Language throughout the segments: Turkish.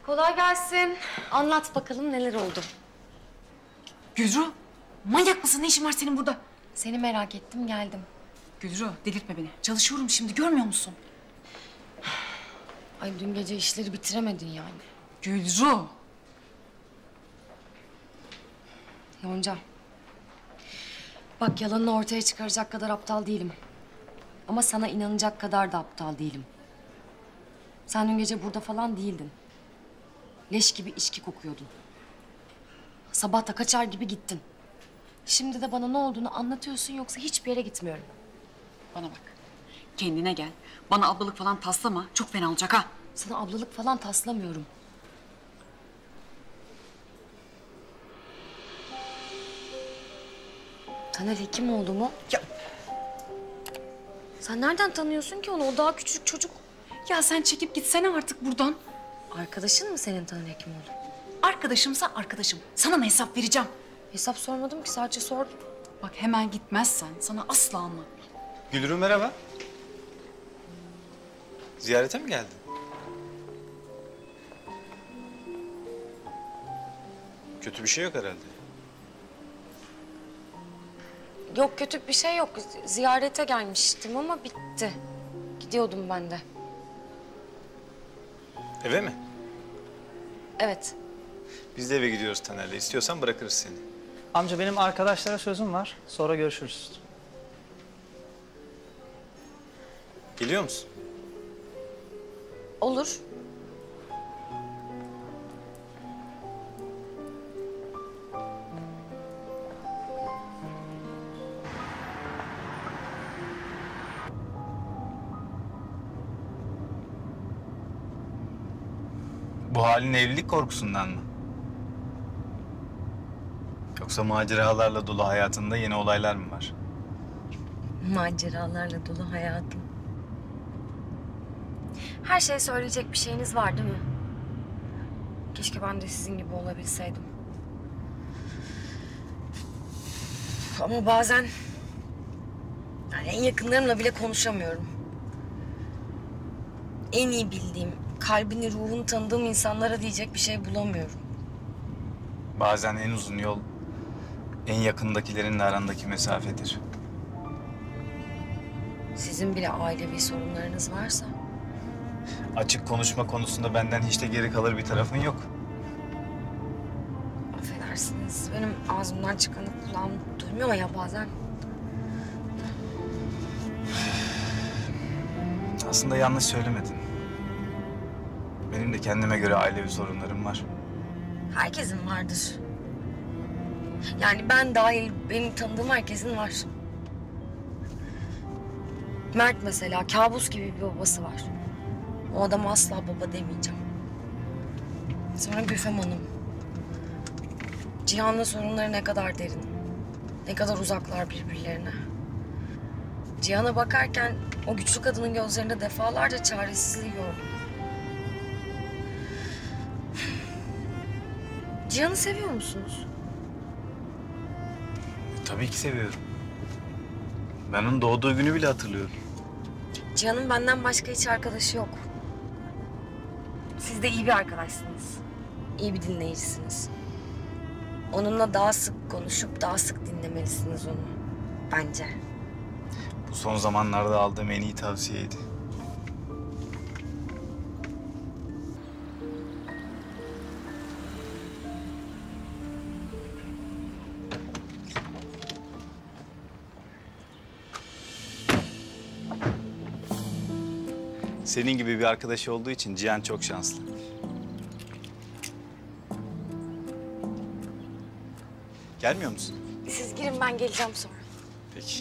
Kolay gelsin. Anlat bakalım neler oldu. Gülru, manyak mısın? Ne işin var senin burada? Seni merak ettim, geldim. Gülru, delirtme beni. Çalışıyorum şimdi, görmüyor musun? Ay dün gece işleri bitiremedin yani. Gülru! Yonca. Bak yalanını ortaya çıkaracak kadar aptal değilim. Ama sana inanacak kadar da aptal değilim. Sen dün gece burada falan değildin. Leş gibi içki kokuyordun. Sabah da kaçar gibi gittin. Şimdi de bana ne olduğunu anlatıyorsun yoksa hiçbir yere gitmiyorum. Bana bak, kendine gel. Bana ablalık falan taslama, çok fena olacak ha. Sana ablalık falan taslamıyorum. Taner Hekimoğlu mu? Ya, Sen nereden tanıyorsun ki onu? O daha küçük çocuk. ya sen çekip gitsene artık buradan. Arkadaşın mı senin Taner Hekimoğlu? Arkadaşımsa arkadaşım. Sana mı hesap vereceğim? Hesap sormadım ki, sadece sordum. Bak hemen gitmezsen sana asla anlatmam. Gülru merhaba. Ziyarete mi geldin? Kötü bir şey yok herhalde. Yok, kötü bir şey yok. Ziyarete gelmiştim ama bitti. Gidiyordum ben de. Eve mi? Evet. Biz de eve gidiyoruz Taner'le. İstiyorsan bırakırız seni. Amca benim arkadaşlara sözüm var. Sonra görüşürüz. Geliyor musun? Olur. Bu halin evlilik korkusundan mı? Yoksa maceralarla dolu hayatında yeni olaylar mı var? Maceralarla dolu hayatım. Her şey söyleyecek bir şeyiniz var değil mi? Keşke ben de sizin gibi olabilseydim. Ama bazen... yani en yakınlarımla bile konuşamıyorum. En iyi bildiğim, kalbini, ruhunu tanıdığım insanlara diyecek bir şey bulamıyorum. Bazen en uzun yol en yakındakilerinle arandaki mesafedir. Sizin bile ailevi sorunlarınız varsa... Açık konuşma konusunda benden hiç de geri kalır bir tarafın yok. affedersiniz, benim ağzımdan çıkanı kulağım duymuyor ya bazen. Aslında yanlış söylemedin. Benim de kendime göre ailevi sorunlarım var. Herkesin vardır. Yani ben dahil benim tanıdığım herkesin var. Mert mesela kabus gibi bir babası var. O adama asla baba demeyeceğim. Sonra Gülfem Hanım. Cihan'la sorunları ne kadar derin. Ne kadar uzaklar birbirlerine. Cihan'a bakarken o güçlü kadının gözlerinde defalarca çaresizliği gördüm. Cihan'ı seviyor musunuz? Tabii ki seviyorum. Ben onun doğduğu günü bile hatırlıyorum. Cihan'ın benden başka hiç arkadaşı yok. Siz de iyi bir arkadaşsınız. İyi bir dinleyicisiniz. Onunla daha sık konuşup daha sık dinlemelisiniz onu. Bence. Bu son zamanlarda aldığım en iyi tavsiyeydi. Senin gibi bir arkadaşı olduğu için Cihan çok şanslı. Gelmiyor musun? Siz girin, ben geleceğim sonra. Peki.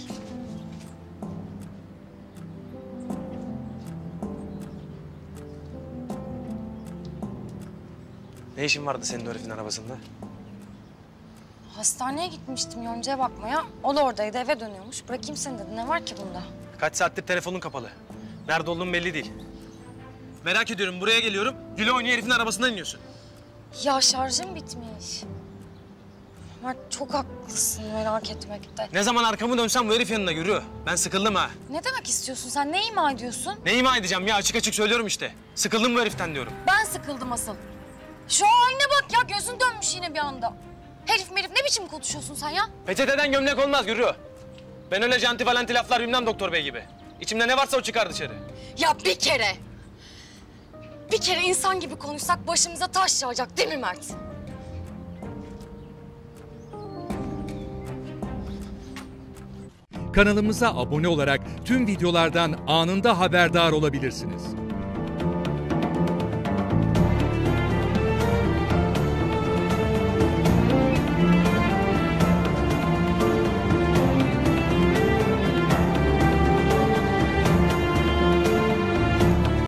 Ne işin vardı senin o herifin arabasında? Hastaneye gitmiştim Yonca'ya bakmaya. O da oradaydı, eve dönüyormuş. Bırakayım seni dedi. Ne var ki bunda? Kaç saattir telefonun kapalı. Nerede olduğun belli değil. Merak ediyorum, buraya geliyorum. Güle oynuyor herifin arabasından iniyorsun. Ya şarjım bitmiş. Mert çok haklısın merak etmekte. Ne zaman arkamı dönsem bu herif yanına yürü. Ben sıkıldım ha. Ne demek istiyorsun sen? Ne ima ediyorsun? Ne ima edeceğim ya? Açık açık söylüyorum işte. Sıkıldım bu heriften diyorum. Ben sıkıldım asıl. Şu haline bak ya, gözün dönmüş yine bir anda. Herif merif ne biçim konuşuyorsun sen ya? Peçeteden gömlek olmaz Gürü. Ben öyle janti valenti laflar bilmem doktor bey gibi. İçimde ne varsa o çıkar dışarı. Ya bir kere insan gibi konuşsak başımıza taş yağacak değil mi Mert? Kanalımıza abone olarak tüm videolardan anında haberdar olabilirsiniz.